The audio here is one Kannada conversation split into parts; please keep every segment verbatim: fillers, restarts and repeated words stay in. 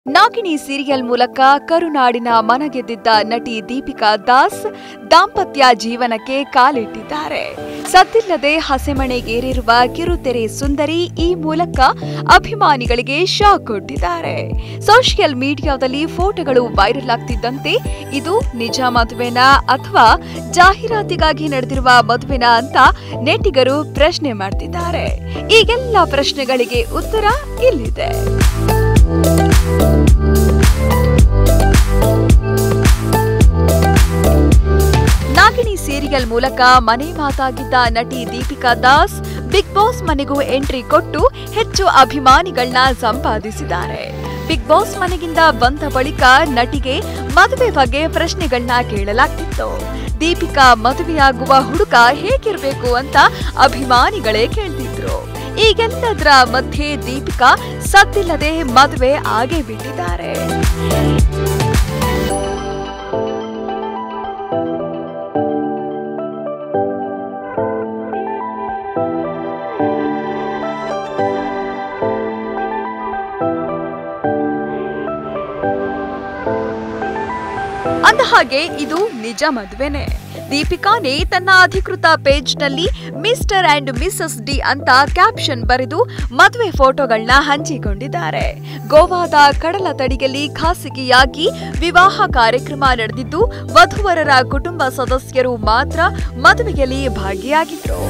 ನಾಗಿಣಿ ಸೀರಿಯಲ್ ಮೂಲಕ ಕರುನಾಡಿನ ಮನಗೆದ್ದಿದ್ದ ನಟಿ ದೀಪಿಕಾ ದಾಸ್ ದಾಂಪತ್ಯ ಜೀವನಕ್ಕೆ ಕಾಲಿಟ್ಟಿದ್ದಾರೆ. ಸದ್ದಿಲ್ಲದೆ ಹಸೆಮಣೆಗೇರಿರುವ ಕಿರುತೆರೆ ಸುಂದರಿ ಈ ಮೂಲಕ ಅಭಿಮಾನಿಗಳಿಗೆ ಶಾಕ್ ಕೊಟ್ಟಿದ್ದಾರೆ. ಸೋಷಿಯಲ್ ಮೀಡಿಯಾದಲ್ಲಿ ಫೋಟೋಗಳು ವೈರಲ್ ಆಗ್ತಿದ್ದಂತೆ ಇದು ನಿಜ ಮದುವೆನಾ ಅಥವಾ ಜಾಹೀರಾತಿಗಾಗಿ ನಡೆದಿರುವ ಮದುವೆನಾ ಅಂತ ನೆಟ್ಟಿಗರು ಪ್ರಶ್ನೆ ಮಾಡ್ತಿದ್ದಾರೆ. ಈಗೆಲ್ಲ ಪ್ರಶ್ನೆಗಳಿಗೆ ಉತ್ತರ ಇಲ್ಲಿದೆ. ನಾಗಿಣಿ ಸೀರಿಯಲ್ ಮೂಲಕ ಮನೆ ಮಾತಾಗಿದ್ದ ನಟಿ ದೀಪಿಕಾ ದಾಸ್ ಬಿಗ್ ಬಾಸ್ ಮನೆಗೂ ಎಂಟ್ರಿ ಕೊಟ್ಟು ಹೆಚ್ಚು ಅಭಿಮಾನಿಗಳನ್ನ ಸಂಪಾದಿಸಿದ್ದಾರೆ. ಬಿಗ್ ಬಾಸ್ ಮನೆಗಿಂದ ಬಂದ ಬಳಿಕ ನಟಿಗೆ ಮದುವೆ ಬಗ್ಗೆ ಪ್ರಶ್ನೆಗಳನ್ನ ಕೇಳಲಾಗ್ತಿತ್ತು. ದೀಪಿಕಾ ಮದುವೆಯಾಗುವ ಹುಡುಗ ಹೇಗಿರ್ಬೇಕು ಅಂತ ಅಭಿಮಾನಿಗಳೇ ಕೇಳ್ತಿದ್ರು. ಈಗೆಲ್ಲದರ ಮಧ್ಯೆ ದೀಪಿಕಾ ಸದ್ದಿಲ್ಲದೆ ಮದುವೆ ಆಗೇ ಬಿಟ್ಟಿದ್ದಾರೆ. ಅಂದಹಾಗೆ ಇದು ನಿಜ ಮದುವೆನೇ. ದೀಪಿಕಾನೇ ತನ್ನ ಅಧಿಕೃತ ಪೇಜ್ ನಲ್ಲಿ ಮಿಸ್ಟರ್ ಅಂಡ್ ಮಿಸಸ್ ಡಿ ಅಂತ ಕ್ಯಾಪ್ಷನ್ ಬರೆದು ಮದುವೆ ಫೋಟೋಗಳನ್ನ ಹಂಚಿಕೊಂಡಿದ್ದಾರೆ. ಗೋವಾದ ಕಡಲ ತಡಿಯಲ್ಲಿ ಖಾಸಗಿಯಾಗಿ ವಿವಾಹ ಕಾರ್ಯಕ್ರಮ ನಡೆದಿದ್ದು ವಧುವರರ ಕುಟುಂಬ ಸದಸ್ಯರು ಮಾತ್ರ ಮದುವೆಯಲ್ಲಿ ಭಾಗಿಯಾಗಿದ್ರು.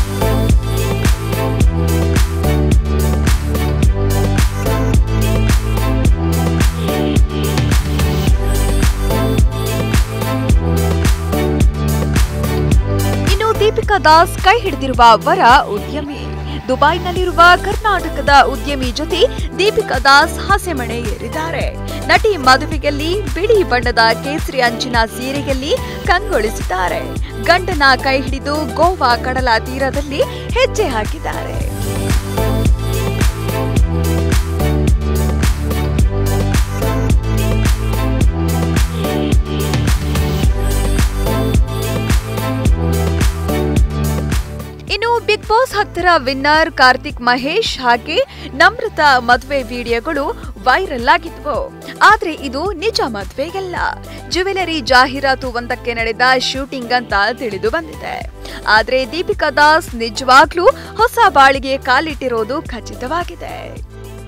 ದೀಪಿಕಾ ದಾಸ್ ಕೈ ಹಿಡಿದಿರುವ ವರ ಉದ್ಯಮಿ. ದುಬೈನಲ್ಲಿರುವ ಕರ್ನಾಟಕದ ಉದ್ಯಮಿ ಜೊತೆ ದೀಪಿಕಾ ದಾಸ್ ಹಸೆಮಣೆ ಏರಿದ್ದಾರೆ. ನಟಿ ಮದುವೆಯಲ್ಲಿ ಬಿಳಿ ಬಣ್ಣದ ಕೇಸರಿ ಅಂಚಿನ ಸೀರೆಯಲ್ಲಿ ಕಂಗೊಳಿಸಿದ್ದಾರೆ. ಗಂಡನ ಕೈ ಹಿಡಿದು ಗೋವಾ ಕಡಲ ತೀರದಲ್ಲಿ ಹೆಜ್ಜೆ ಹಾಕಿದ್ದಾರೆ. ಇನ್ನು ಬಿಗ್ ಬಾಸ್ ಹತ್ತರ ವಿನ್ನರ್ ಕಾರ್ತಿಕ್ ಮಹೇಶ್ ಹಾಗೆ ನಮ್ರತಾ ಮದುವೆ ವಿಡಿಯೋಗಳು ವೈರಲ್ ಆಗಿದ್ವು. ಆದ್ರೆ ಇದು ನಿಜ ಮದುವೆಯಲ್ಲ, ಜ್ಯುವೆಲರಿ ಜಾಹೀರಾತು ಒಂದಕ್ಕೆ ನಡೆದ ಶೂಟಿಂಗ್ ಅಂತ ತಿಳಿದು ಬಂದಿದೆ. ಆದ್ರೆ ದೀಪಿಕಾ ದಾಸ್ ನಿಜವಾಗ್ಲೂ ಹೊಸ ಬಾಳಿಗೆ ಕಾಲಿಟ್ಟಿರೋದು ಖಚಿತವಾಗಿದೆ.